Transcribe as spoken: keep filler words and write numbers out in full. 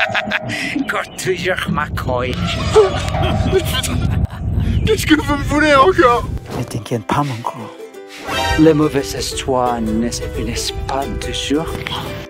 Quand toujours ma coille. Qu'est-ce que vous me voulez encore? Ne t'inquiète pas, mon gros. Les mauvaises histoires ne se finissent pas toujours.